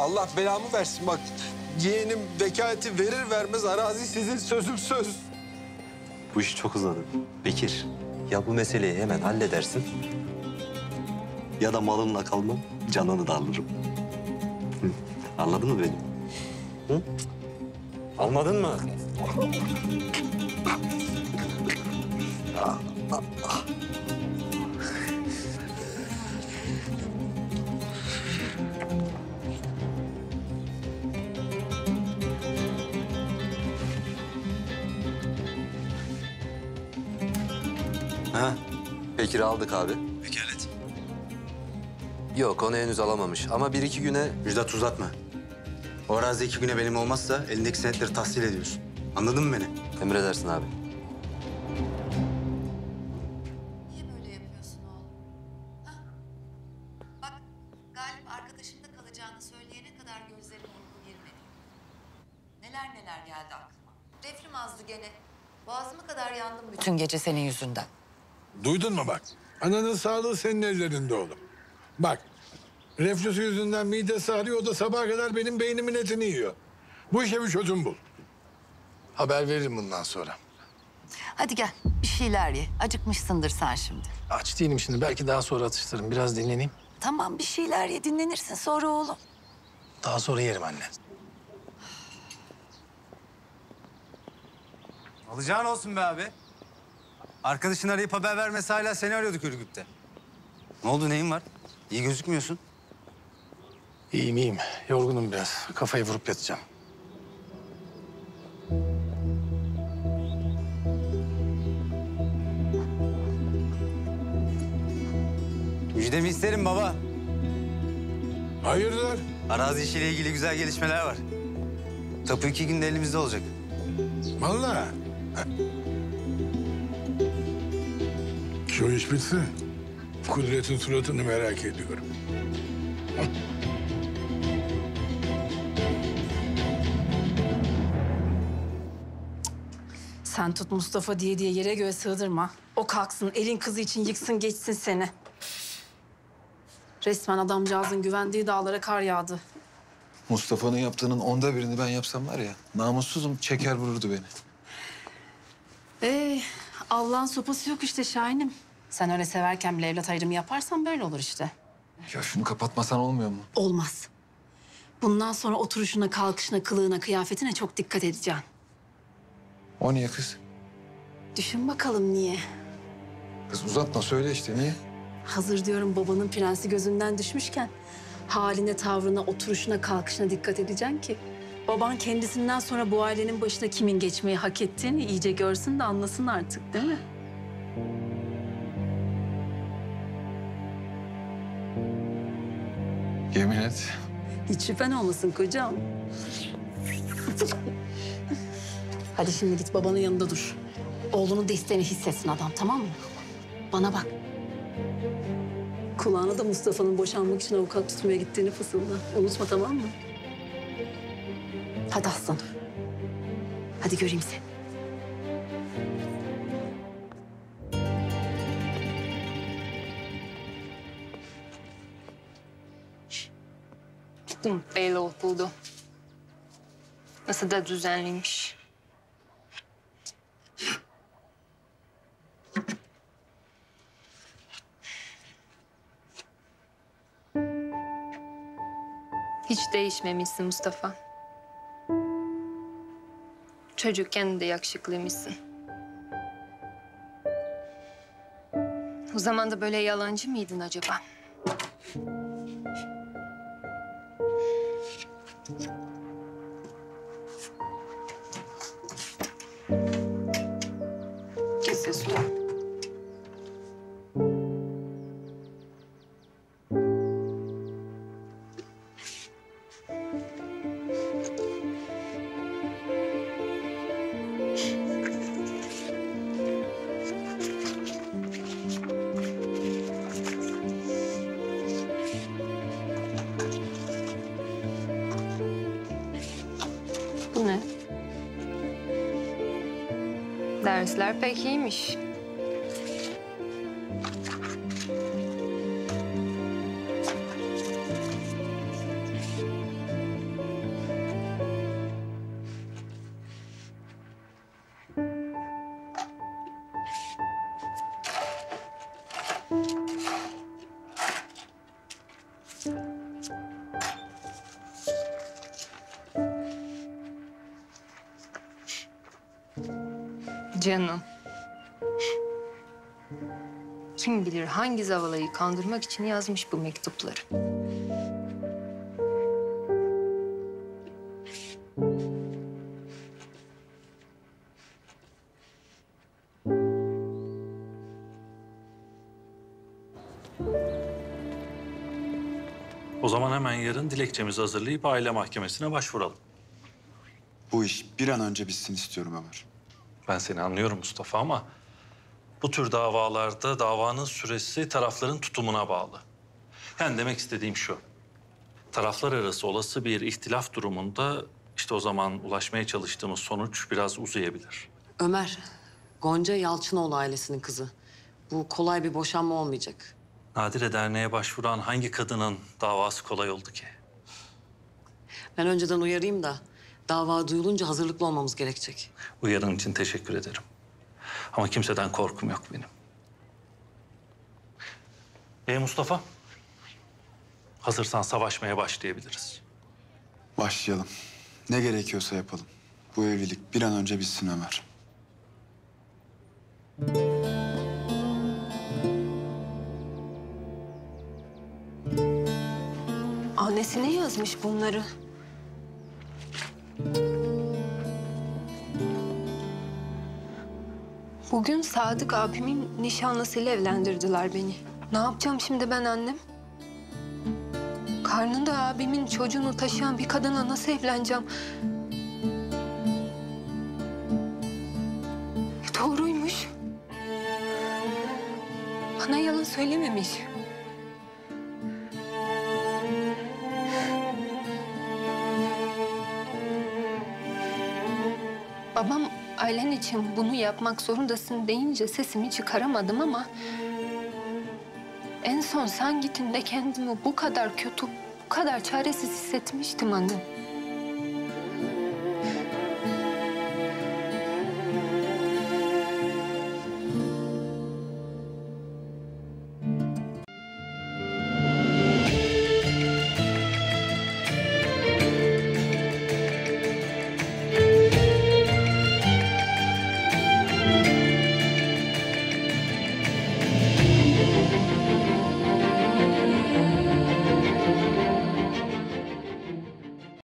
Allah belamı versin bak. Yeğenim vekaleti verir vermez arazi sizin, sözüm söz. Bu iş çok uzadı. Bekir, ya bu meseleyi hemen halledersin ya da malınla kalmam, canını da alırım. Hı. Anladın mı beni? Hı? Anladın mı? Ha, Bekir'i aldık abi. Vekalet. Yok, onu henüz alamamış ama bir iki güne... Müjdat uzatma. O arazi 2 güne benim olmazsa elindeki senetleri tahsil ediyorsun. Anladın mı beni? Emredersin abi. Niye böyle yapıyorsun oğlum? Hah? Bak, Galip arkadaşında kalacağını söyleyene kadar gözlerime uyku girmedi. Neler neler geldi aklıma. Reflüm azdı gene. Boğazıma kadar yandım bütün gece senin yüzünden. Duydun mu bak? Ananın sağlığı senin ellerinde oğlum. Bak, reflüsü yüzünden midesi ağrıyor, o da sabaha kadar benim beynimin etini yiyor. Bu işe bir çözüm bul. Haber veririm bundan sonra. Hadi gel, bir şeyler ye. Acıkmışsındır sen şimdi. Aç değilim şimdi. Belki daha sonra atıştırırım. Biraz dinleneyim. Tamam, bir şeyler ye, dinlenirsin sonra oğlum. Daha sonra yerim anne. Alacağın olsun be abi. Arkadaşın arayıp haber vermesi hala seni arıyorduk Ürgüp'te. Ne oldu, neyin var? İyi gözükmüyorsun. İyiyim iyiyim. Yorgunum biraz. Kafayı vurup yatacağım. Müjdemi isterim baba. Hayırdır? Arazi işiyle ilgili güzel gelişmeler var. Tapu 2 günde elimizde olacak. Vallahi. Şu iş bitsin. Kudret'in suratını merak ediyorum. Sen tut Mustafa diye yere göğe sığdırma. O kalksın, elin kızı için yıksın geçsin seni. Resmen adamcağızın güvendiği dağlara kar yağdı. Mustafa'nın yaptığının 1/10'ını ben yapsam var ya, namussuzum, çeker vururdu beni. Allah'ın sopası yok işte Şahin'im. Sen öyle severken bile evlat ayrımı yaparsan böyle olur işte. Ya şunu kapatmasan olmuyor mu? Olmaz. Bundan sonra oturuşuna, kalkışına, kılığına, kıyafetine çok dikkat edeceksin. O niye kız? Düşün bakalım niye? Kız uzatma, söyle işte, niye? Hazır diyorum babanın prensi gözünden düşmüşken... ...haline, tavrına, oturuşuna, kalkışına dikkat edeceksin ki... ...baban kendisinden sonra bu ailenin başına kimin geçmeyi hak ettiğini iyice görsün de anlasın artık, değil mi? Yemin et. Hiç şüphen olmasın kocam. Hadi şimdi git babanın yanında dur. Oğlunun desteğini hissetsin adam, tamam mı? Bana bak. Kulağına da Mustafa'nın boşanmak için avukat tutmaya gittiğini fısılda. Unutma, tamam mı? Hadi aslanım. Hadi göreyim seni. Beylo buldu. Nasıl da düzenliymiş. Hiç değişmemişsin Mustafa. Çocukken de yakışıklıymışsın. O zaman da böyle yalancı mıydın acaba? Kes sesini. Bu ne? Dersler pek iyiymiş. Canım. Kim bilir hangi zavalıyı kandırmak için yazmış bu mektupları. O zaman hemen yarın dilekçemizi hazırlayıp aile mahkemesine başvuralım. Bu iş bir an önce bitsin istiyorum Ömer. Ben seni anlıyorum Mustafa ama bu tür davalarda davanın süresi tarafların tutumuna bağlı. Yani demek istediğim şu. Taraflar arası olası bir ihtilaf durumunda işte o zaman ulaşmaya çalıştığımız sonuç biraz uzayabilir. Ömer, Gonca Yalçınoğlu ailesinin kızı. Bu kolay bir boşanma olmayacak. Nadire Derneği'ne başvuran hangi kadının davası kolay oldu ki? Ben önceden uyarayım da dava duyulunca hazırlıklı olmamız gerekecek. Uyarın için teşekkür ederim. Ama kimseden korkum yok benim. Mustafa, hazırsan savaşmaya başlayabiliriz. Başlayalım. Ne gerekiyorsa yapalım. Bu evlilik bir an önce bitsin Ömer. Annesine yazmış bunları. Bugün Sadık abimin nişanlısıyla evlendirdiler beni. Ne yapacağım şimdi ben annem? Karnında abimin çocuğunu taşıyan bir kadınla nasıl evleneceğim? Doğruymuş. Bana yalan söylememiş. Babam ailen için bunu yapmak zorundasın deyince sesimi çıkaramadım ama... en son sen gittiğinde kendimi bu kadar kötü, bu kadar çaresiz hissetmiştim annem.